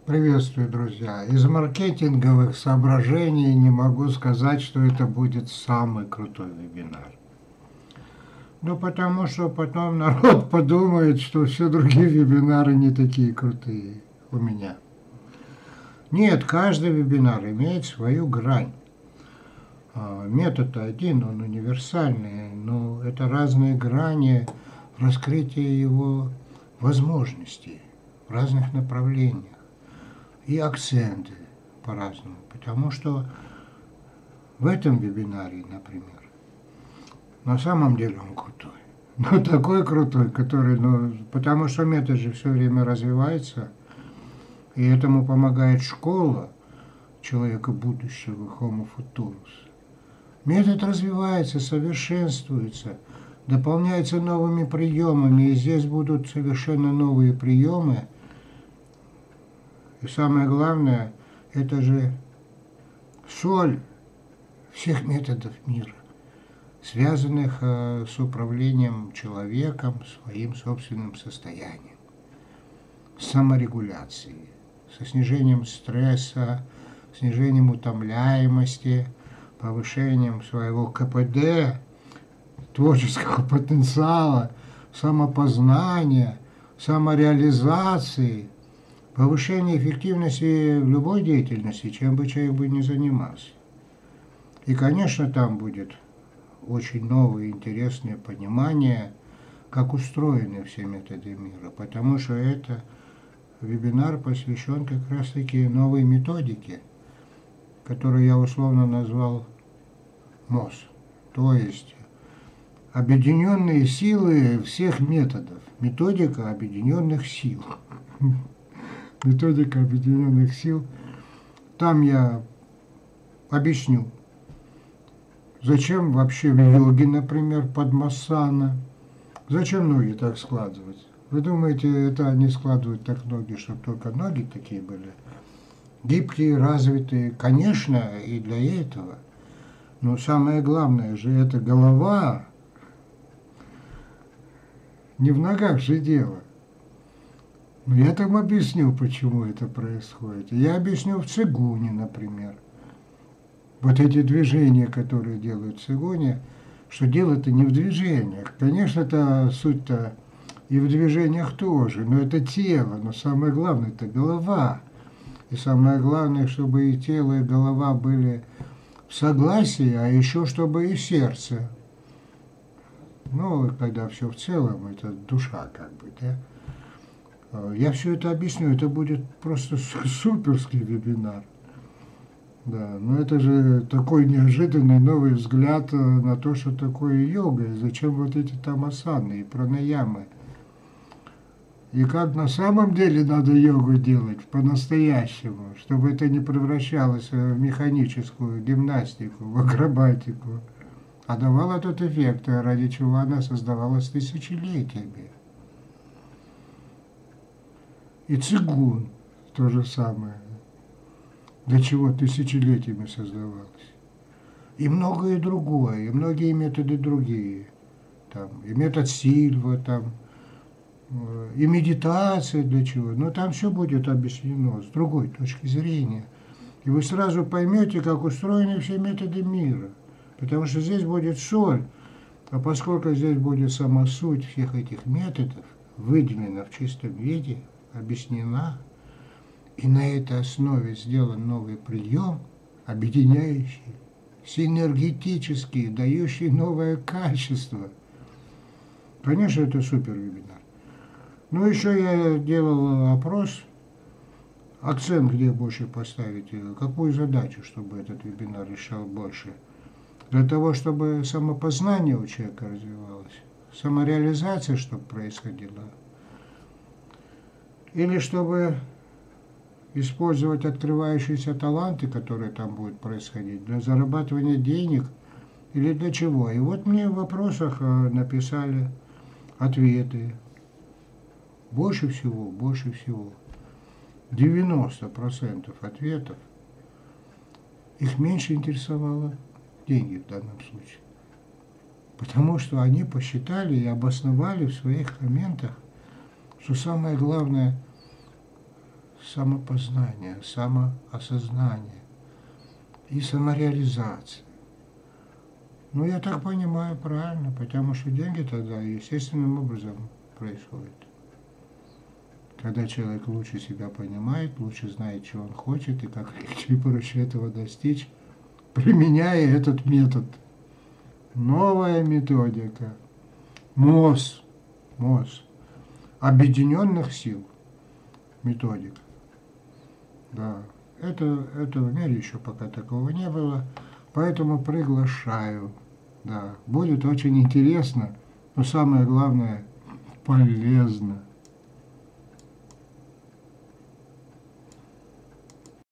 Приветствую, друзья. Из маркетинговых соображений не могу сказать, что это будет самый крутой вебинар. Ну, потому что потом народ подумает, что все другие вебинары не такие крутые у меня. Нет, каждый вебинар имеет свою грань. Метод один, он универсальный, но это разные грани раскрытия его возможностей в разных направлениях. И акценты по-разному. Потому что в этом вебинаре, например, на самом деле он крутой. Но такой крутой, который, потому что метод же все время развивается, и этому помогает школа человека будущего, Homo Futurus. Метод развивается, совершенствуется, дополняется новыми приемами, и здесь будут совершенно новые приемы. И самое главное, это же соль всех методов мира, связанных с управлением человеком своим собственным состоянием, с саморегуляцией, со снижением стресса, снижением утомляемости, повышением своего КПД, творческого потенциала, самопознания, самореализации, повышение эффективности в любой деятельности, чем бы человек бы ни занимался. И, конечно, там будет очень новое интересное понимание, как устроены все методы мира, потому что это вебинар посвящен как раз-таки новой методике, которую я условно назвал МОС, то есть объединенные силы всех методов, методика объединенных сил. Методика объединенных сил. Там я объясню, зачем вообще в йоге, например, падмасана, зачем ноги так складывать. Вы думаете, это они складывают так ноги, чтобы только ноги такие были? Гибкие, развитые, конечно, и для этого. Но самое главное же это голова. Не в ногах же дело. Но я там объясню, почему это происходит. Я объясню в цигуне, например. Вот эти движения, которые делают в цигуне, что дело-то не в движениях. Конечно, это суть-то и в движениях тоже, но это тело, но самое главное это голова. И самое главное, чтобы и тело, и голова были в согласии, а еще чтобы и сердце. Ну, когда все в целом, это душа как бы, да. Я все это объясню, это будет просто суперский вебинар. Да, но это же такой неожиданный новый взгляд на то, что такое йога, и зачем вот эти там асаны и пранаямы. И как на самом деле надо йогу делать по-настоящему, чтобы это не превращалось в механическую гимнастику, в акробатику, а давало тот эффект, ради чего она создавалась тысячелетиями. И цигун то же самое, для чего тысячелетиями создавалось. И многое другое, и многие методы другие. Там, и метод Сильва, там, и медитация для чего. Но там все будет объяснено с другой точки зрения. И вы сразу поймете, как устроены все методы мира. Потому что здесь будет соль, а поскольку здесь будет сама суть всех этих методов, выделена в чистом виде, объяснена, и на этой основе сделан новый прием, объединяющий, синергетический, дающий новое качество. Конечно, это супер вебинар. Ну, еще я делал опрос, акцент где больше поставить, какую задачу, чтобы этот вебинар решал больше. Для того, чтобы самопознание у человека развивалось, самореализация, чтобы происходила, или чтобы использовать открывающиеся таланты, которые там будут происходить, для зарабатывания денег или для чего. И вот мне в вопросах написали ответы. Больше всего, 90% ответов, их меньше интересовало деньги в данном случае. Потому что они посчитали и обосновали в своих комментах, что самое главное самопознания, самоосознания и самореализации. Ну, я так понимаю правильно, потому что деньги тогда естественным образом происходят. Когда человек лучше себя понимает, лучше знает, чего он хочет и как легче и проще этого достичь, применяя этот метод. Новая методика. МОЗ. Объединенных сил. Методика. Да. Это в мире еще пока такого не было. Поэтому приглашаю. Да. Будет очень интересно, но самое главное полезно.